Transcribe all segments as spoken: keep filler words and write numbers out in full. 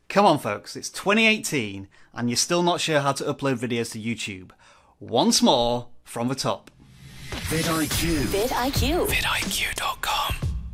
Come on folks, it's twenty eighteen and you're still not sure how to upload videos to YouTube. Once more, from the top. vidIQ. vidIQ. vid I Q dot com.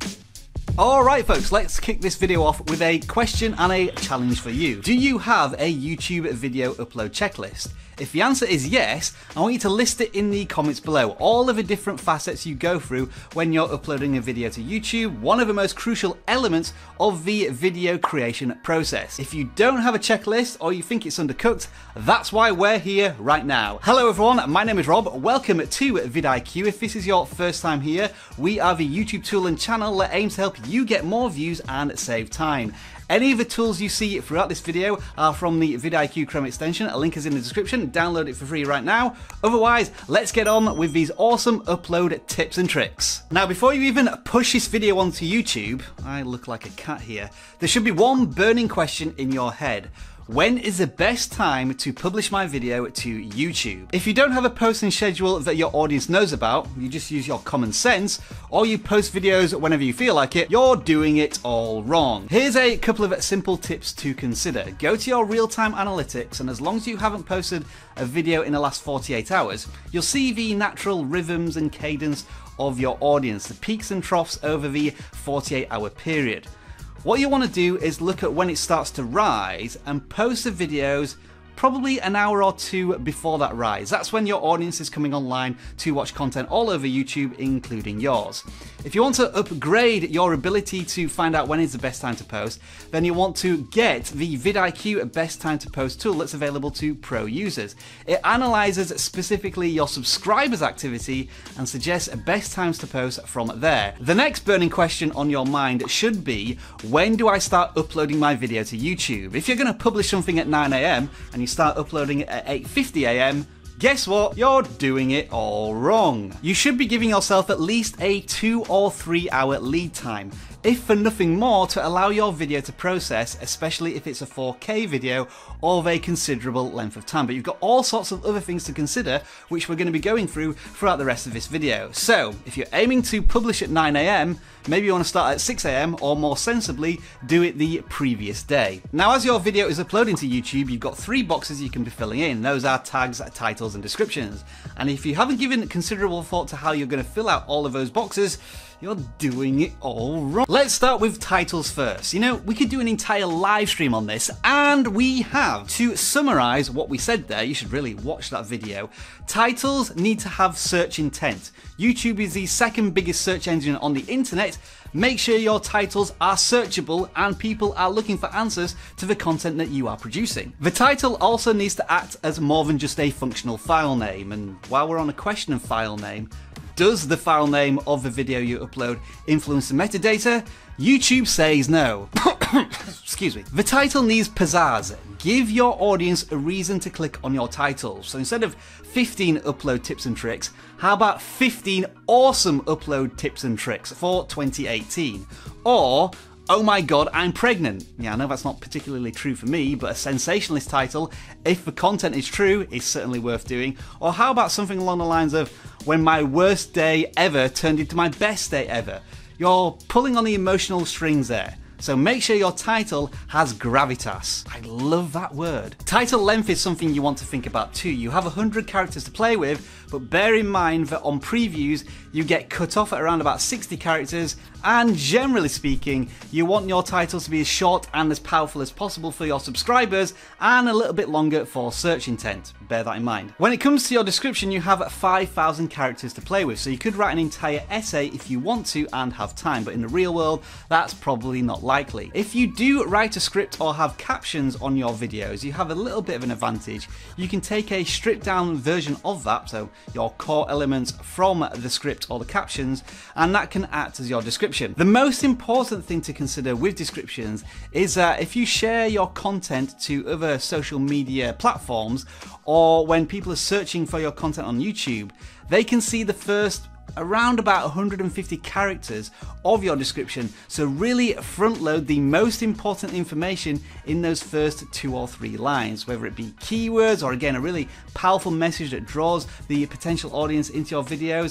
Alright folks, let's kick this video off with a question and a challenge for you. Do you have a YouTube video upload checklist? If the answer is yes, I want you to list it in the comments below. All of the different facets you go through when you're uploading a video to YouTube, one of the most crucial elements of the video creation process. If you don't have a checklist or you think it's undercooked, that's why we're here right now. Hello everyone, my name is Rob. Welcome to vidIQ. If this is your first time here, we are the YouTube tool and channel that aims to help you get more views and save time. Any of the tools you see throughout this video are from the vidIQ Chrome extension. A link is in the description. Download it for free right now. Otherwise, let's get on with these awesome upload tips and tricks. Now, before you even push this video onto YouTube, I look like a cat here, there should be one burning question in your head. When is the best time to publish my video to YouTube? If you don't have a posting schedule that your audience knows about, you just use your common sense, or you post videos whenever you feel like it, you're doing it all wrong. Here's a couple of simple tips to consider. Go to your real-time analytics, and as long as you haven't posted a video in the last forty-eight hours, you'll see the natural rhythms and cadence of your audience, the peaks and troughs over the forty-eight hour period. What you want to do is look at when it starts to rise and post the videos probably an hour or two before that rise. That's when your audience is coming online to watch content all over YouTube, including yours. If you want to upgrade your ability to find out when is the best time to post, then you want to get the vidIQ Best Time to Post tool that's available to pro users. It analyzes specifically your subscribers' activity and suggests best times to post from there. The next burning question on your mind should be, when do I start uploading my video to YouTube? If you're going to publish something at nine A M and you start uploading it at eight fifty A M, guess what? You're doing it all wrong. You should be giving yourself at least a two or three hour lead time, if for nothing more to allow your video to process, especially if it's a four K video of a considerable length of time. But you've got all sorts of other things to consider, which we're going to be going through throughout the rest of this video. So if you're aiming to publish at nine A M, maybe you want to start at six A M, or more sensibly, do it the previous day. Now, as your video is uploading to YouTube, you've got three boxes you can be filling in. Those are tags, titles, and descriptions. And if you haven't given considerable thought to how you're going to fill out all of those boxes, you're doing it all wrong. Let's start with titles first. You know, we could do an entire live stream on this, and we have. To summarize what we said there, you should really watch that video. Titles need to have search intent. YouTube is the second biggest search engine on the internet. Make sure your titles are searchable and people are looking for answers to the content that you are producing. The title also needs to act as more than just a functional file name. And while we're on a question of file name, does the file name of the video you upload influence the metadata? YouTube says no. Excuse me. The title needs pizzazz. Give your audience a reason to click on your title. So instead of fifteen upload tips and tricks, how about fifteen awesome upload tips and tricks for twenty eighteen? Or, oh my god, I'm pregnant. Yeah, I know that's not particularly true for me, but a sensationalist title, if the content is true, is certainly worth doing. Or how about something along the lines of, when my worst day ever turned into my best day ever? You're pulling on the emotional strings there. So make sure your title has gravitas. I love that word. Title length is something you want to think about too. You have one hundred characters to play with, but bear in mind that on previews, you get cut off at around about sixty characters, and generally speaking, you want your titles to be as short and as powerful as possible for your subscribers, and a little bit longer for search intent. Bear that in mind. When it comes to your description, you have five thousand characters to play with, so you could write an entire essay if you want to and have time, but in the real world, that's probably not likely. If you do write a script or have captions on your videos, you have a little bit of an advantage. You can take a stripped down version of that, so your core elements from the script or the captions, and that can act as your description. The most important thing to consider with descriptions is that if you share your content to other social media platforms, or when people are searching for your content on YouTube, they can see the first around about one hundred fifty characters of your description. So really front load the most important information in those first two or three lines, whether it be keywords or again a really powerful message that draws the potential audience into your videos.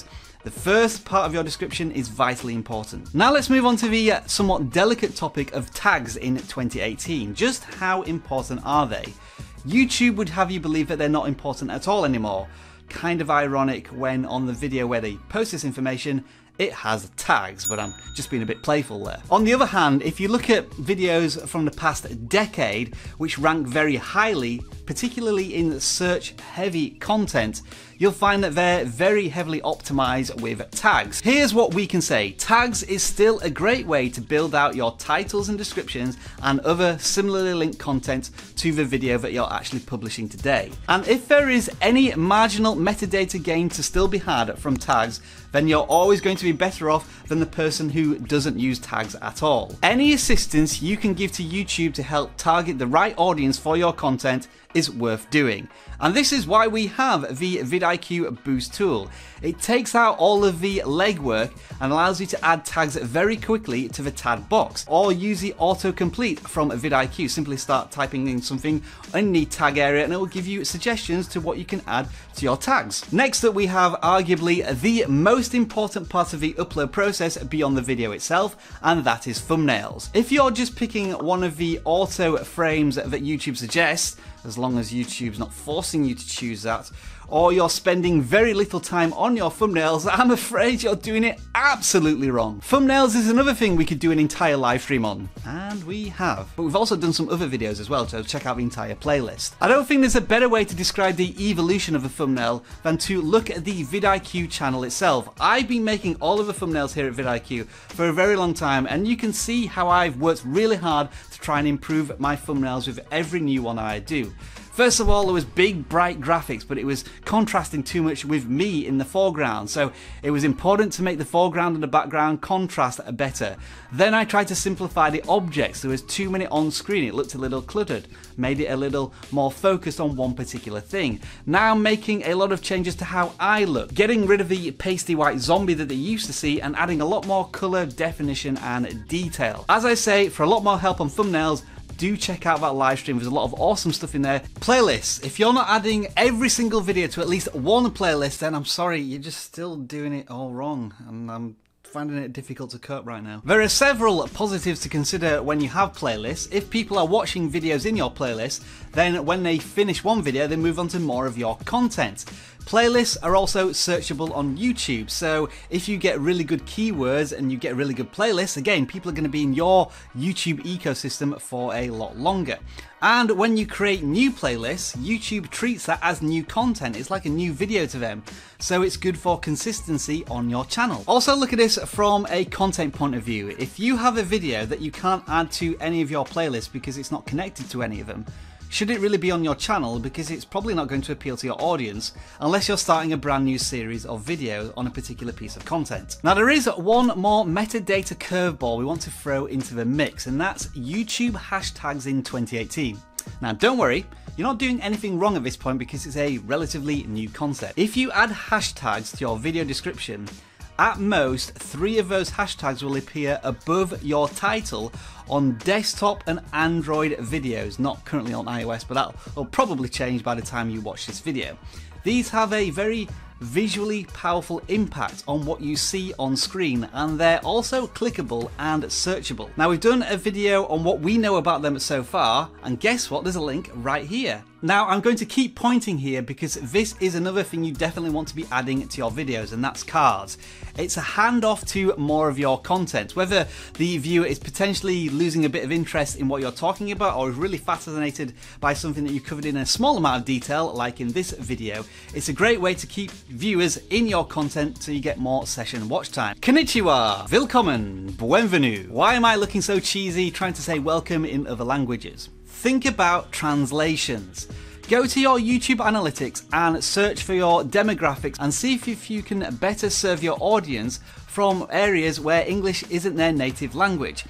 The first part of your description is vitally important. Now let's move on to the somewhat delicate topic of tags in twenty eighteen. Just how important are they? YouTube would have you believe that they're not important at all anymore. Kind of ironic when on the video where they post this information, it has tags, but I'm just being a bit playful there. On the other hand, if you look at videos from the past decade which rank very highly, particularly in search heavy content, you'll find that they're very heavily optimized with tags. Here's what we can say. Tags is still a great way to build out your titles and descriptions and other similarly linked content to the video that you're actually publishing today. And if there is any marginal metadata gain to still be had from tags, then you're always going to be better off than the person who doesn't use tags at all. Any assistance you can give to YouTube to help target the right audience for your content is worth doing. And this is why we have the vidIQ Boost tool. It takes out all of the legwork and allows you to add tags very quickly to the tag box, or use the autocomplete from vidIQ. Simply start typing in something in the tag area and it will give you suggestions to what you can add to your tags. Next up we have arguably the most important part of the upload process beyond the video itself, and that is thumbnails. If you're just picking one of the auto frames that YouTube suggests, as long as YouTube's not forcing you to choose that, or you're spending very little time on your thumbnails, I'm afraid you're doing it absolutely wrong. Thumbnails is another thing we could do an entire live stream on, and we have. But we've also done some other videos as well, so check out the entire playlist. I don't think there's a better way to describe the evolution of a thumbnail than to look at the vidIQ channel itself. I've been making all of the thumbnails here at vidIQ for a very long time, and you can see how I've worked really hard to try and improve my thumbnails with every new one I do. First of all, there was big bright graphics, but it was contrasting too much with me in the foreground, so it was important to make the foreground and the background contrast better. Then I tried to simplify the objects. There was too many on screen, it looked a little cluttered, made it a little more focused on one particular thing. Now I'm making a lot of changes to how I look, getting rid of the pasty white zombie that they used to see and adding a lot more colour, definition and detail. As I say, for a lot more help on thumbnails, do check out that live stream. There's a lot of awesome stuff in there. Playlists. If you're not adding every single video to at least one playlist, then I'm sorry, you're just still doing it all wrong. And I'm finding it difficult to cope right now. There are several positives to consider when you have playlists. If people are watching videos in your playlist, then when they finish one video, they move on to more of your content. Playlists are also searchable on YouTube, so if you get really good keywords and you get really good playlists, again, people are going to be in your YouTube ecosystem for a lot longer. And when you create new playlists, YouTube treats that as new content. It's like a new video to them, so it's good for consistency on your channel. Also look at this from a content point of view. If you have a video that you can't add to any of your playlists because it's not connected to any of them, should it really be on your channel? Because it's probably not going to appeal to your audience unless you're starting a brand new series of videos on a particular piece of content. Now there is one more metadata curveball we want to throw into the mix, and that's YouTube hashtags in twenty eighteen. Now don't worry, you're not doing anything wrong at this point because it's a relatively new concept. If you add hashtags to your video description, at most three of those hashtags will appear above your title on desktop and Android videos, not currently on iOS, but that will probably change by the time you watch this video. These have a very visually powerful impact on what you see on screen, and they're also clickable and searchable. Now we've done a video on what we know about them so far, and guess what, there's a link right here. Now I'm going to keep pointing here because this is another thing you definitely want to be adding to your videos, and that's cards. It's a handoff to more of your content. Whether the viewer is potentially losing a bit of interest in what you're talking about or is really fascinated by something that you covered in a small amount of detail, like in this video, it's a great way to keep viewers in your content so you get more session watch time. Konnichiwa, willkommen, bienvenue. Why am I looking so cheesy trying to say welcome in other languages? Think about translations. Go to your YouTube analytics and search for your demographics and see if you can better serve your audience from areas where English isn't their native language.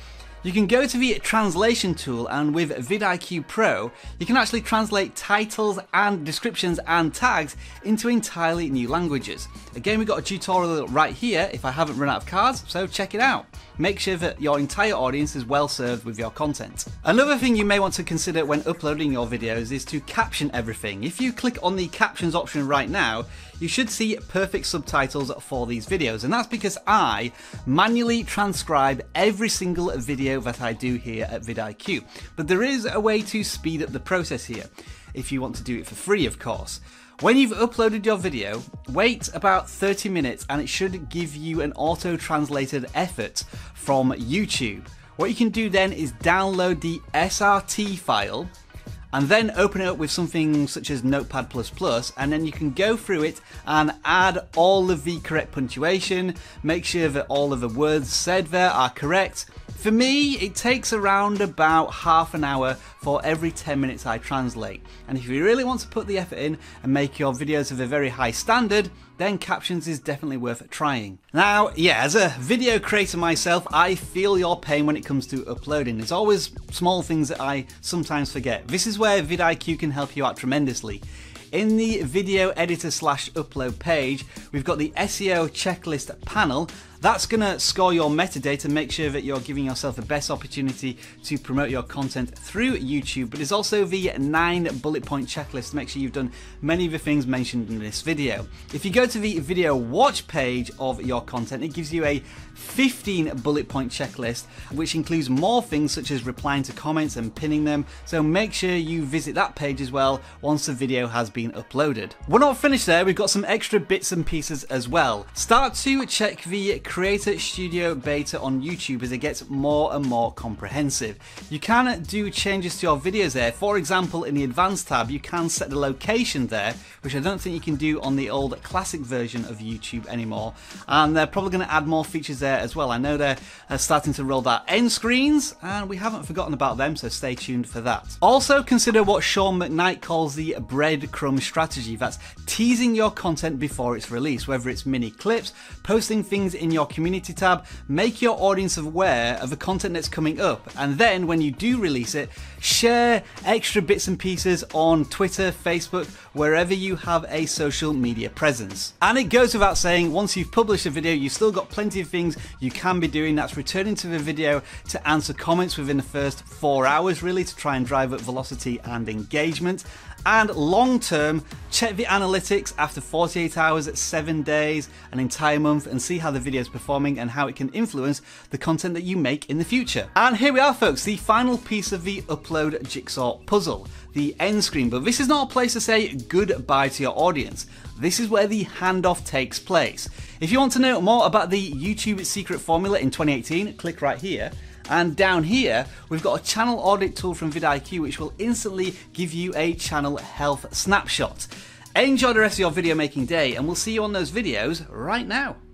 You can go to the translation tool, and with vidIQ Pro, you can actually translate titles and descriptions and tags into entirely new languages. Again, we've got a tutorial right here if I haven't run out of cards, so check it out. Make sure that your entire audience is well served with your content. Another thing you may want to consider when uploading your videos is to caption everything. If you click on the captions option right now, you should see perfect subtitles for these videos, and that's because I manually transcribe every single video that I do here at vidIQ. But there is a way to speed up the process here, if you want to do it for free, of course. When you've uploaded your video, wait about thirty minutes and it should give you an auto-translated effort from YouTube. What you can do then is download the S R T file and then open it up with something such as Notepad plus plus, and then you can go through it and add all of the correct punctuation, make sure that all of the words said there are correct. For me, it takes around about half an hour for every ten minutes I translate. And if you really want to put the effort in and make your videos of a very high standard, then Captions is definitely worth trying. Now, yeah, as a video creator myself, I feel your pain when it comes to uploading. There's always small things that I sometimes forget. This is where vidIQ can help you out tremendously. In the video editor slash upload page, we've got the S E O Checklist panel. That's going to score your metadata, make sure that you're giving yourself the best opportunity to promote your content through YouTube. But there's also the nine bullet point checklist to make sure you've done many of the things mentioned in this video. If you go to the video watch page of your content, it gives you a fifteen bullet point checklist, which includes more things such as replying to comments and pinning them. So make sure you visit that page as well once the video has been uploaded. We're not finished there, we've got some extra bits and pieces as well. Start to check the Creator Studio beta on YouTube as it gets more and more comprehensive. You can do changes to your videos there. For example, in the Advanced tab, you can set the location there, which I don't think you can do on the old classic version of YouTube anymore. And they're probably going to add more features there as well. I know they're uh, starting to roll out end screens, and we haven't forgotten about them, so stay tuned for that. Also consider what Sean McKnight calls the breadcrumb strategy. That's teasing your content before it's released, whether it's mini clips, posting things in your community tab. Make your audience aware of the content that's coming up, and then when you do release it, share extra bits and pieces on Twitter, Facebook, wherever you have a social media presence. And it goes without saying, once you've published a video, you've still got plenty of things you can be doing. That's returning to the video to answer comments within the first four hours, really, to try and drive up velocity and engagement. And long term, check the analytics after forty-eight hours, seven days, an entire month, and see how the video is performing and how it can influence the content that you make in the future. And here we are, folks, the final piece of the upload jigsaw puzzle, the end screen. But this is not a place to say goodbye to your audience. This is where the handoff takes place. If you want to know more about the YouTube secret formula in twenty eighteen, click right here. And down here, we've got a channel audit tool from vidIQ, which will instantly give you a channel health snapshot. Enjoy the rest of your video making day, and we'll see you on those videos right now.